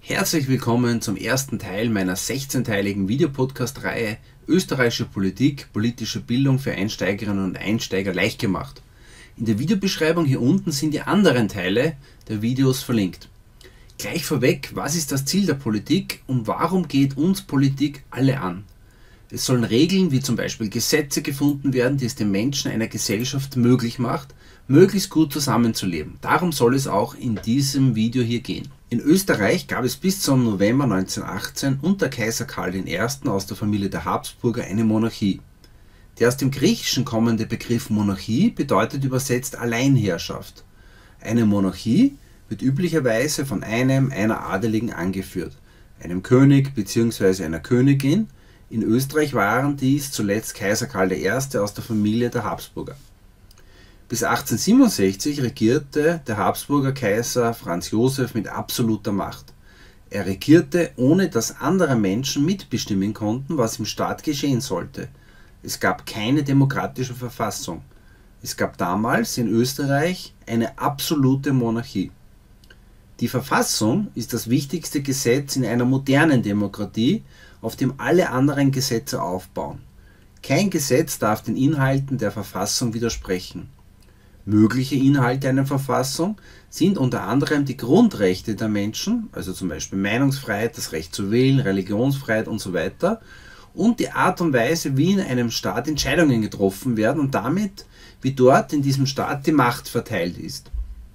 Herzlich willkommen zum ersten Teil meiner 16-teiligen Videopodcast-Reihe Österreichische Politik, politische Bildung für Einsteigerinnen und Einsteiger leicht gemacht. In der Videobeschreibung hier unten sind die anderen Teile der Videos verlinkt. Gleich vorweg, was ist das Ziel der Politik und warum geht uns Politik alle an? Es sollen Regeln wie zum Beispiel Gesetze gefunden werden, die es den Menschen einer Gesellschaft möglich macht, möglichst gut zusammenzuleben. Darum soll es auch in diesem Video hier gehen. In Österreich gab es bis zum November 1918 unter Kaiser Karl I. aus der Familie der Habsburger eine Monarchie. Der aus dem Griechischen kommende Begriff Monarchie bedeutet übersetzt Alleinherrschaft. Eine Monarchie wird üblicherweise von einer Adeligen angeführt, einem König bzw. einer Königin. In Österreich waren dies zuletzt Kaiser Karl I. aus der Familie der Habsburger. Bis 1867 regierte der Habsburger Kaiser Franz Josef mit absoluter Macht. Er regierte, ohne dass andere Menschen mitbestimmen konnten, was im Staat geschehen sollte. Es gab keine demokratische Verfassung. Es gab damals in Österreich eine absolute Monarchie. Die Verfassung ist das wichtigste Gesetz in einer modernen Demokratie, auf dem alle anderen Gesetze aufbauen. Kein Gesetz darf den Inhalten der Verfassung widersprechen. Mögliche Inhalte einer Verfassung sind unter anderem die Grundrechte der Menschen, also zum Beispiel Meinungsfreiheit, das Recht zu wählen, Religionsfreiheit und so weiter, und die Art und Weise, wie in einem Staat Entscheidungen getroffen werden und damit, wie dort in diesem Staat die Macht verteilt ist.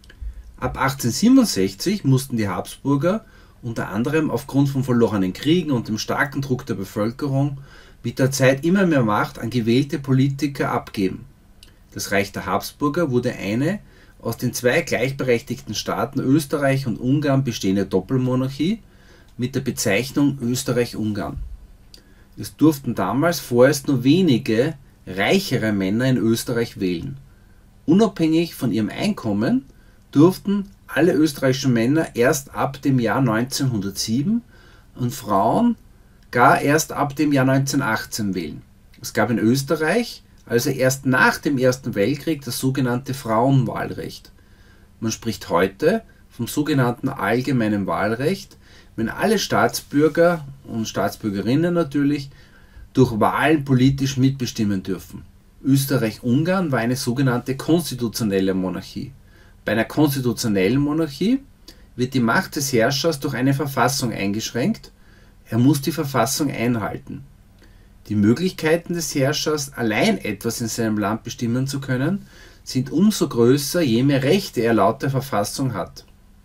Ab 1867 mussten die Habsburger unter anderem aufgrund von verlorenen Kriegen und dem starken Druck der Bevölkerung mit der Zeit immer mehr Macht an gewählte Politiker abgeben. Das Reich der Habsburger wurde eine aus den zwei gleichberechtigten Staaten Österreich und Ungarn bestehende Doppelmonarchie mit der Bezeichnung Österreich-Ungarn. Es durften damals vorerst nur wenige reichere Männer in Österreich wählen. Unabhängig von ihrem Einkommen durften alle österreichischen Männer erst ab dem Jahr 1907 und Frauen gar erst ab dem Jahr 1918 wählen. Es gab in Österreich also erst nach dem Ersten Weltkrieg das sogenannte Frauenwahlrecht. Man spricht heute vom sogenannten allgemeinen Wahlrecht, wenn alle Staatsbürger und Staatsbürgerinnen natürlich durch Wahlen politisch mitbestimmen dürfen. Österreich-Ungarn war eine sogenannte konstitutionelle Monarchie. Bei einer konstitutionellen Monarchie wird die Macht des Herrschers durch eine Verfassung eingeschränkt. Er muss die Verfassung einhalten. Die Möglichkeiten des Herrschers, allein etwas in seinem Land bestimmen zu können, sind umso größer, je mehr Rechte er laut der Verfassung hat.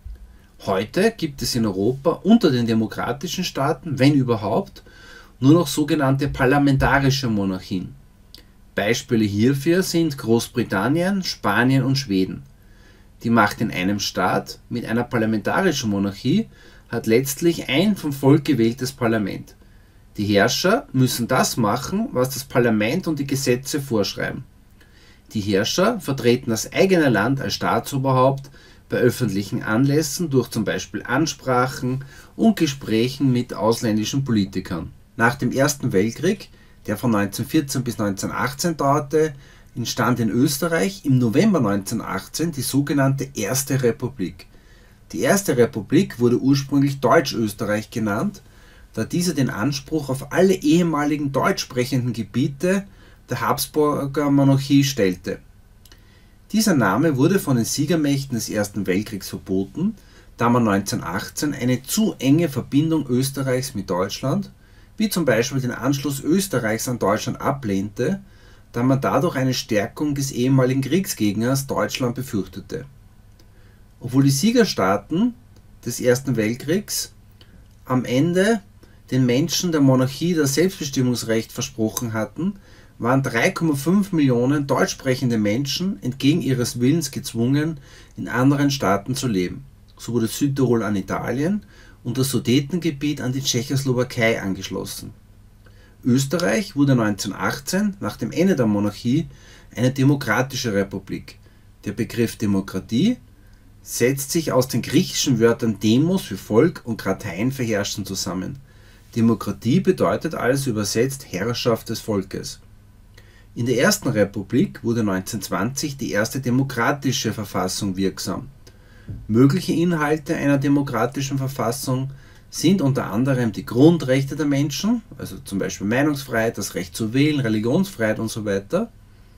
Heute gibt es in Europa unter den demokratischen Staaten, wenn überhaupt, nur noch sogenannte parlamentarische Monarchien. Beispiele hierfür sind Großbritannien, Spanien und Schweden. Die Macht in einem Staat mit einer parlamentarischen Monarchie hat letztlich ein vom Volk gewähltes Parlament. Die Herrscher müssen das machen, was das Parlament und die Gesetze vorschreiben. Die Herrscher vertreten das eigene Land als Staatsoberhaupt bei öffentlichen Anlässen durch zum Beispiel Ansprachen und Gesprächen mit ausländischen Politikern. Nach dem Ersten Weltkrieg, der von 1914 bis 1918 dauerte, entstand in Österreich im November 1918 die sogenannte Erste Republik. Die Erste Republik wurde ursprünglich Deutsch-Österreich genannt, da diese den Anspruch auf alle ehemaligen deutsch sprechenden Gebiete der Habsburger Monarchie stellte. Dieser Name wurde von den Siegermächten des Ersten Weltkriegs verboten, da man 1918 eine zu enge Verbindung Österreichs mit Deutschland, wie zum Beispiel den Anschluss Österreichs an Deutschland, ablehnte, da man dadurch eine Stärkung des ehemaligen Kriegsgegners Deutschland befürchtete. Obwohl die Siegerstaaten des Ersten Weltkriegs am Ende den Menschen der Monarchie das Selbstbestimmungsrecht versprochen hatten, waren 3,5 Millionen deutsch sprechende Menschen entgegen ihres Willens gezwungen, in anderen Staaten zu leben. So wurde Südtirol an Italien und das Sudetengebiet an die Tschechoslowakei angeschlossen. Österreich wurde 1918 nach dem Ende der Monarchie eine demokratische Republik. Der Begriff Demokratie setzt sich aus den griechischen Wörtern Demos für Volk und Kratein für Herrschen zusammen. Demokratie bedeutet also übersetzt Herrschaft des Volkes. In der Ersten Republik wurde 1920 die erste demokratische Verfassung wirksam. Mögliche Inhalte einer demokratischen Verfassung sind unter anderem die Grundrechte der Menschen, also zum Beispiel Meinungsfreiheit, das Recht zu wählen, Religionsfreiheit und so weiter.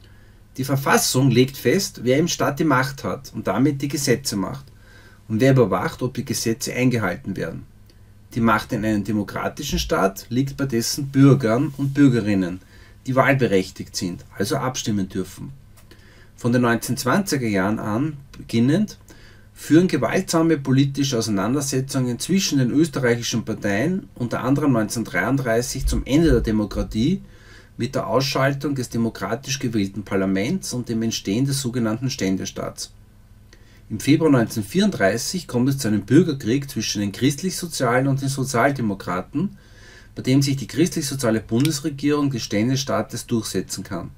Die Verfassung legt fest, wer im Staat die Macht hat und damit die Gesetze macht und wer überwacht, ob die Gesetze eingehalten werden. Die Macht in einem demokratischen Staat liegt bei dessen Bürgern und Bürgerinnen, die wahlberechtigt sind, also abstimmen dürfen. Von den 1920er Jahren an beginnend führen gewaltsame politische Auseinandersetzungen zwischen den österreichischen Parteien, unter anderem 1933 zum Ende der Demokratie, mit der Ausschaltung des demokratisch gewählten Parlaments und dem Entstehen des sogenannten Ständestaats. Im Februar 1934 kommt es zu einem Bürgerkrieg zwischen den christlich-sozialen und den Sozialdemokraten, bei dem sich die christlich-soziale Bundesregierung des Ständestaates durchsetzen kann.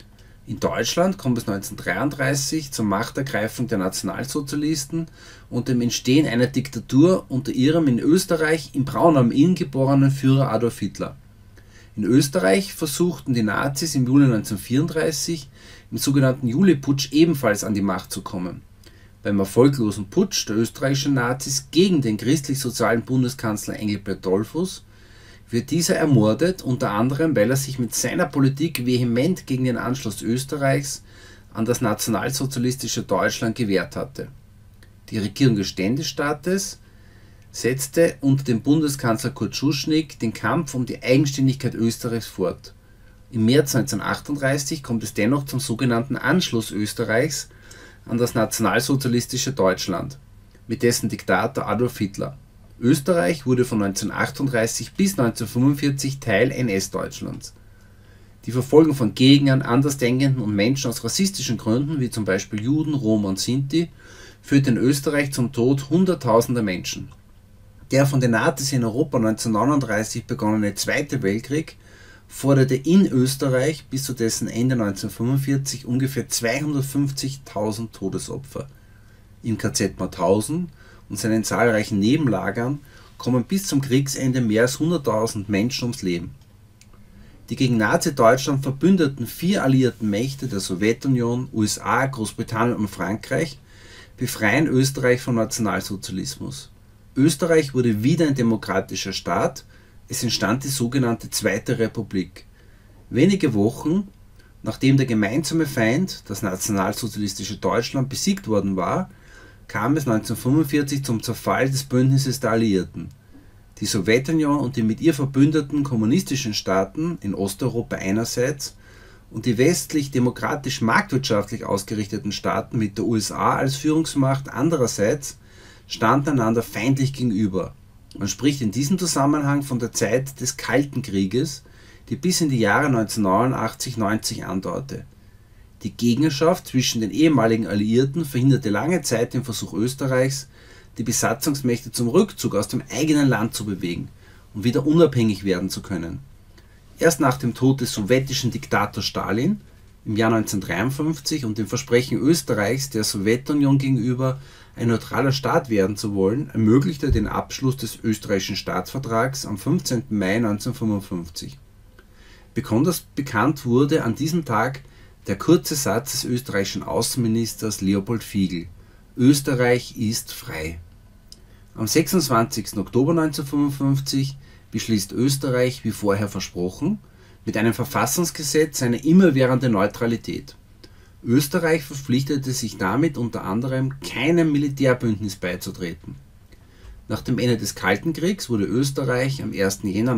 In Deutschland kommt es 1933 zur Machtergreifung der Nationalsozialisten und dem Entstehen einer Diktatur unter ihrem in Österreich in Braunau am Inn geborenen Führer Adolf Hitler. In Österreich versuchten die Nazis im Juli 1934 im sogenannten Juliputsch ebenfalls an die Macht zu kommen. Beim erfolglosen Putsch der österreichischen Nazis gegen den christlich-sozialen Bundeskanzler Engelbert Dollfuß wird dieser ermordet, unter anderem, weil er sich mit seiner Politik vehement gegen den Anschluss Österreichs an das nationalsozialistische Deutschland gewehrt hatte. Die Regierung des Ständestaates setzte unter dem Bundeskanzler Kurt Schuschnigg den Kampf um die Eigenständigkeit Österreichs fort. Im März 1938 kommt es dennoch zum sogenannten Anschluss Österreichs an das nationalsozialistische Deutschland, mit dessen Diktator Adolf Hitler. Österreich wurde von 1938 bis 1945 Teil NS-Deutschlands. Die Verfolgung von Gegnern, Andersdenkenden und Menschen aus rassistischen Gründen, wie zum Beispiel Juden, Roma und Sinti, führte in Österreich zum Tod Hunderttausender Menschen. Der von den Nazis in Europa 1939 begonnene Zweite Weltkrieg forderte in Österreich bis zu dessen Ende 1945 ungefähr 250.000 Todesopfer. Im KZ Mauthausen und seinen zahlreichen Nebenlagern kommen bis zum Kriegsende mehr als 100.000 Menschen ums Leben. Die gegen Nazi-Deutschland verbündeten 4 alliierten Mächte der Sowjetunion, USA, Großbritannien und Frankreich befreien Österreich vom Nationalsozialismus. Österreich wurde wieder ein demokratischer Staat, es entstand die sogenannte Zweite Republik. Wenige Wochen, nachdem der gemeinsame Feind, das nationalsozialistische Deutschland, besiegt worden war, kam es 1945 zum Zerfall des Bündnisses der Alliierten. Die Sowjetunion und die mit ihr verbündeten kommunistischen Staaten in Osteuropa einerseits und die westlich-demokratisch marktwirtschaftlich ausgerichteten Staaten mit der USA als Führungsmacht andererseits standen einander feindlich gegenüber. Man spricht in diesem Zusammenhang von der Zeit des Kalten Krieges, die bis in die Jahre 1989-90 andauerte. Die Gegnerschaft zwischen den ehemaligen Alliierten verhinderte lange Zeit den Versuch Österreichs, die Besatzungsmächte zum Rückzug aus dem eigenen Land zu bewegen und wieder unabhängig werden zu können. Erst nach dem Tod des sowjetischen Diktators Stalin im Jahr 1953 und dem Versprechen Österreichs der Sowjetunion gegenüber ein neutraler Staat werden zu wollen, ermöglichte den Abschluss des österreichischen Staatsvertrags am 15. Mai 1955. Besonders bekannt wurde an diesem Tag der kurze Satz des österreichischen Außenministers Leopold Figl: Österreich ist frei. Am 26. Oktober 1955 beschließt Österreich, wie vorher versprochen, mit einem Verfassungsgesetz eine immerwährende Neutralität. Österreich verpflichtete sich damit unter anderem, keinem Militärbündnis beizutreten. Nach dem Ende des Kalten Kriegs wurde Österreich am 1. Jänner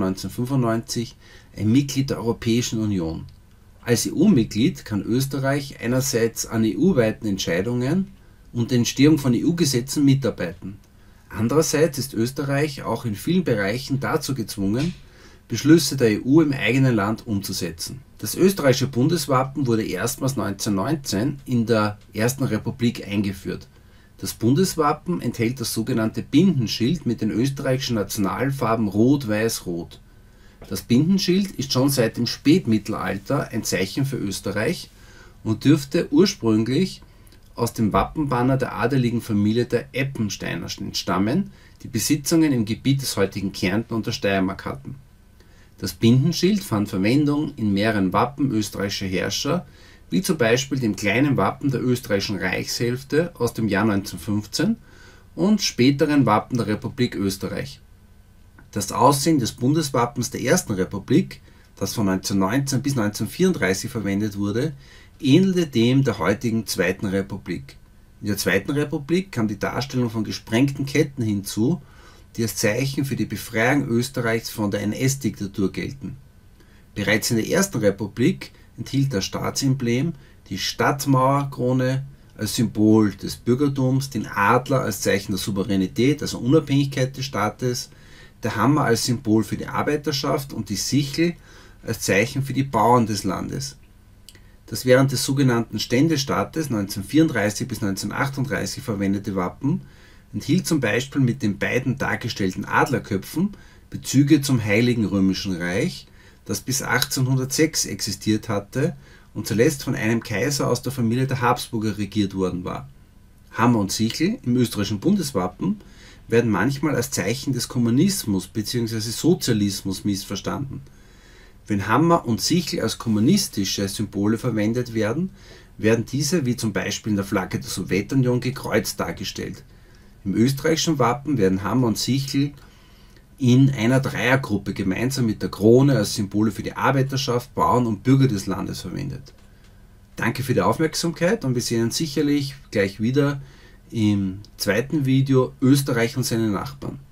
1995 ein Mitglied der Europäischen Union. Als EU-Mitglied kann Österreich einerseits an EU-weiten Entscheidungen und der Entstehung von EU-Gesetzen mitarbeiten. Andererseits ist Österreich auch in vielen Bereichen dazu gezwungen, Beschlüsse der EU im eigenen Land umzusetzen. Das österreichische Bundeswappen wurde erstmals 1919 in der Ersten Republik eingeführt. Das Bundeswappen enthält das sogenannte Bindenschild mit den österreichischen Nationalfarben Rot-Weiß-Rot. Das Bindenschild ist schon seit dem Spätmittelalter ein Zeichen für Österreich und dürfte ursprünglich aus dem Wappenbanner der adeligen Familie der Eppensteiner entstammen, die Besitzungen im Gebiet des heutigen Kärnten und der Steiermark hatten. Das Bindenschild fand Verwendung in mehreren Wappen österreichischer Herrscher, wie zum Beispiel dem kleinen Wappen der österreichischen Reichshälfte aus dem Jahr 1915 und späteren Wappen der Republik Österreich. Das Aussehen des Bundeswappens der Ersten Republik, das von 1919 bis 1934 verwendet wurde, ähnelte dem der heutigen Zweiten Republik. In der Zweiten Republik kam die Darstellung von gesprengten Ketten hinzu, die als Zeichen für die Befreiung Österreichs von der NS-Diktatur gelten. Bereits in der Ersten Republik enthielt das Staatsemblem die Stadtmauerkrone als Symbol des Bürgertums, den Adler als Zeichen der Souveränität, also Unabhängigkeit des Staates, der Hammer als Symbol für die Arbeiterschaft und die Sichel als Zeichen für die Bauern des Landes. Das während des sogenannten Ständestaates 1934 bis 1938 verwendete Wappen enthielt zum Beispiel mit den beiden dargestellten Adlerköpfen Bezüge zum Heiligen Römischen Reich, das bis 1806 existiert hatte und zuletzt von einem Kaiser aus der Familie der Habsburger regiert worden war. Hammer und Sichel im österreichischen Bundeswappen werden manchmal als Zeichen des Kommunismus bzw. Sozialismus missverstanden. Wenn Hammer und Sichel als kommunistische Symbole verwendet werden, werden diese wie zum Beispiel in der Flagge der Sowjetunion gekreuzt dargestellt. Im österreichischen Wappen werden Hammer und Sichel in einer Dreiergruppe gemeinsam mit der Krone als Symbole für die Arbeiterschaft, Bauern und Bürger des Landes verwendet. Danke für die Aufmerksamkeit und wir sehen uns sicherlich gleich wieder im zweiten Video Österreich und seine Nachbarn.